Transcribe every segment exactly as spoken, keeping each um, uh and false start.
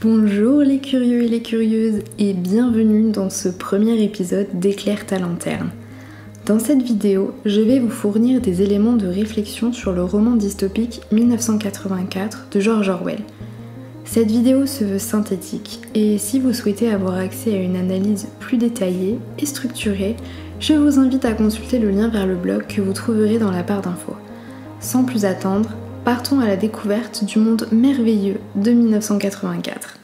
Bonjour les curieux et les curieuses et bienvenue dans ce premier épisode d'Éclaire ta lanterne. Dans cette vidéo, je vais vous fournir des éléments de réflexion sur le roman dystopique mille neuf cent quatre-vingt-quatre de George Orwell. Cette vidéo se veut synthétique et si vous souhaitez avoir accès à une analyse plus détaillée et structurée, je vous invite à consulter le lien vers le blog que vous trouverez dans la barre d'infos. Sans plus attendre, partons à la découverte du monde merveilleux de mille neuf cent quatre-vingt-quatre.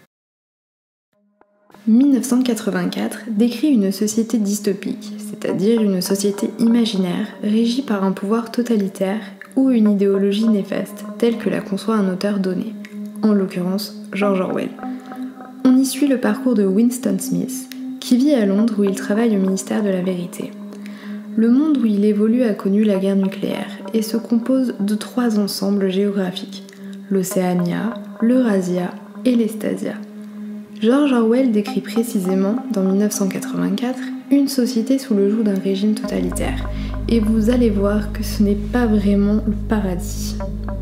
mille neuf cent quatre-vingt-quatre décrit une société dystopique, c'est-à-dire une société imaginaire régie par un pouvoir totalitaire ou une idéologie néfaste, telle que la conçoit un auteur donné, en l'occurrence George Orwell. On y suit le parcours de Winston Smith, qui vit à Londres où il travaille au ministère de la Vérité. Le monde où il évolue a connu la guerre nucléaire et se compose de trois ensembles géographiques, l'Océania, l'Eurasia et l'Estasia. George Orwell décrit précisément, dans mille neuf cent quatre-vingt-quatre, une société sous le joug d'un régime totalitaire, et vous allez voir que ce n'est pas vraiment le paradis.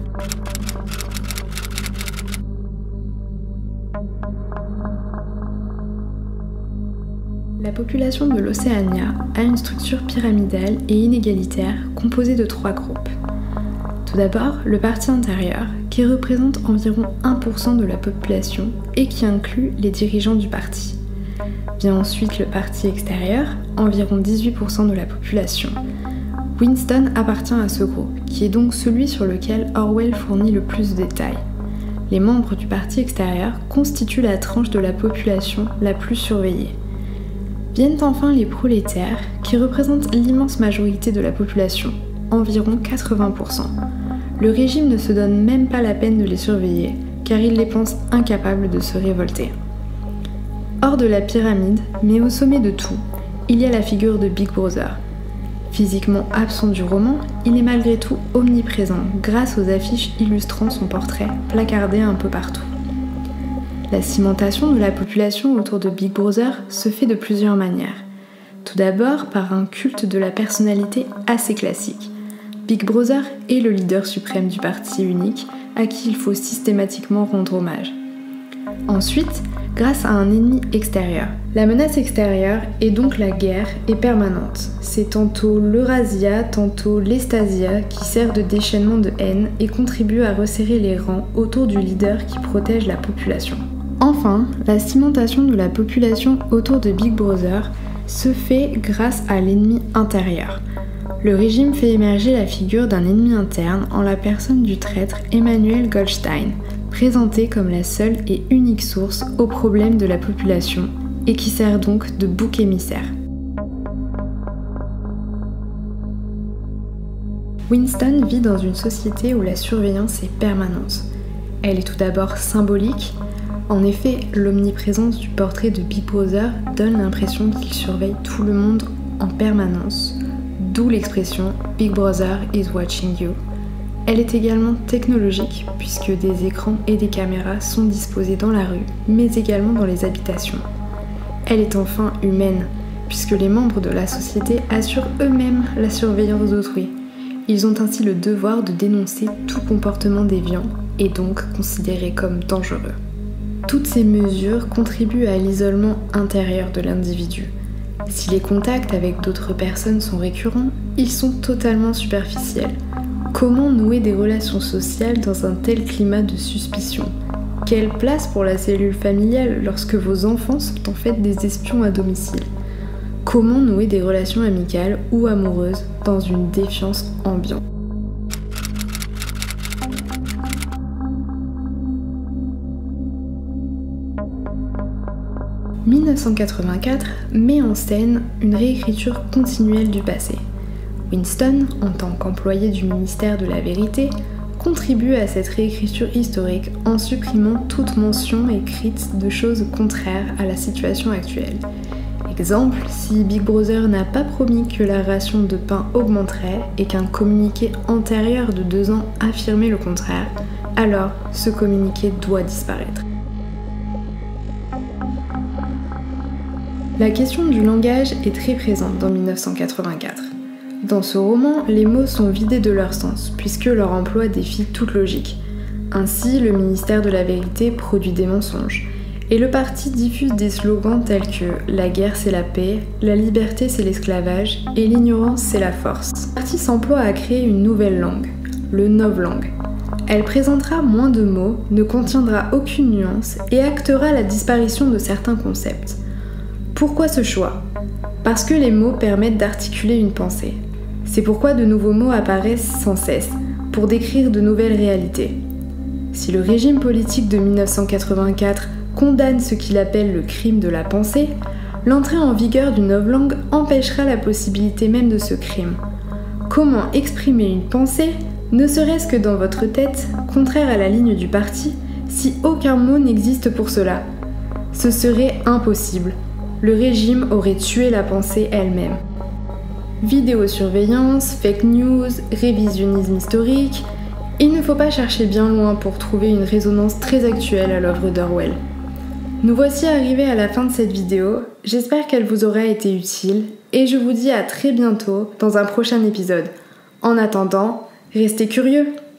La population de l'Océania a une structure pyramidale et inégalitaire composée de trois groupes. Tout d'abord, le parti intérieur, qui représente environ un pour cent de la population et qui inclut les dirigeants du parti. Vient ensuite le parti extérieur, environ dix-huit pour cent de la population. Winston appartient à ce groupe, qui est donc celui sur lequel Orwell fournit le plus de détails. Les membres du parti extérieur constituent la tranche de la population la plus surveillée. Viennent enfin les prolétaires, qui représentent l'immense majorité de la population, environ quatre-vingts pour cent. Le régime ne se donne même pas la peine de les surveiller, car il les pense incapables de se révolter. Hors de la pyramide, mais au sommet de tout, il y a la figure de Big Brother. Physiquement absent du roman, il est malgré tout omniprésent grâce aux affiches illustrant son portrait, placardées un peu partout. La cimentation de la population autour de Big Brother se fait de plusieurs manières. Tout d'abord par un culte de la personnalité assez classique. Big Brother est le leader suprême du parti unique à qui il faut systématiquement rendre hommage. Ensuite, grâce à un ennemi extérieur. La menace extérieure est donc la guerre est permanente. C'est tantôt l'Eurasia, tantôt l'Estasia qui sert de déchaînement de haine et contribue à resserrer les rangs autour du leader qui protège la population. Enfin, la cimentation de la population autour de Big Brother se fait grâce à l'ennemi intérieur. Le régime fait émerger la figure d'un ennemi interne en la personne du traître Emmanuel Goldstein, présenté comme la seule et unique source aux problèmes de la population et qui sert donc de bouc émissaire. Winston vit dans une société où la surveillance est permanente. Elle est tout d'abord symbolique. En effet, l'omniprésence du portrait de Big Brother donne l'impression qu'il surveille tout le monde en permanence, d'où l'expression « Big Brother is watching you ». Elle est également technologique, puisque des écrans et des caméras sont disposés dans la rue, mais également dans les habitations. Elle est enfin humaine, puisque les membres de la société assurent eux-mêmes la surveillance d'autrui. Ils ont ainsi le devoir de dénoncer tout comportement déviant, et donc considéré comme dangereux. Toutes ces mesures contribuent à l'isolement intérieur de l'individu. Si les contacts avec d'autres personnes sont récurrents, ils sont totalement superficiels. Comment nouer des relations sociales dans un tel climat de suspicion ? Quelle place pour la cellule familiale lorsque vos enfants sont en fait des espions à domicile ? Comment nouer des relations amicales ou amoureuses dans une défiance ambiante ? mille neuf cent quatre-vingt-quatre met en scène une réécriture continuelle du passé. Winston, en tant qu'employé du ministère de la Vérité, contribue à cette réécriture historique en supprimant toute mention écrite de choses contraires à la situation actuelle. Exemple, si Big Brother n'a pas promis que la ration de pain augmenterait et qu'un communiqué antérieur de deux ans affirmait le contraire, alors ce communiqué doit disparaître. La question du langage est très présente dans mille neuf cent quatre-vingt-quatre. Dans ce roman, les mots sont vidés de leur sens, puisque leur emploi défie toute logique. Ainsi, le ministère de la Vérité produit des mensonges, et le parti diffuse des slogans tels que « la guerre c'est la paix »,« la liberté c'est l'esclavage » et « l'ignorance c'est la force ». Le parti s'emploie à créer une nouvelle langue, le novlangue. Elle présentera moins de mots, ne contiendra aucune nuance et actera la disparition de certains concepts. Pourquoi ce choix ? Parce que les mots permettent d'articuler une pensée. C'est pourquoi de nouveaux mots apparaissent sans cesse, pour décrire de nouvelles réalités. Si le régime politique de mille neuf cent quatre-vingt-quatre condamne ce qu'il appelle le crime de la pensée, l'entrée en vigueur d'une novlangue empêchera la possibilité même de ce crime. Comment exprimer une pensée, ne serait-ce que dans votre tête, contraire à la ligne du parti, si aucun mot n'existe pour cela ? Ce serait impossible. Le régime aurait tué la pensée elle-même. Vidéosurveillance, fake news, révisionnisme historique, il ne faut pas chercher bien loin pour trouver une résonance très actuelle à l'œuvre d'Orwell. Nous voici arrivés à la fin de cette vidéo, j'espère qu'elle vous aura été utile et je vous dis à très bientôt dans un prochain épisode. En attendant, restez curieux!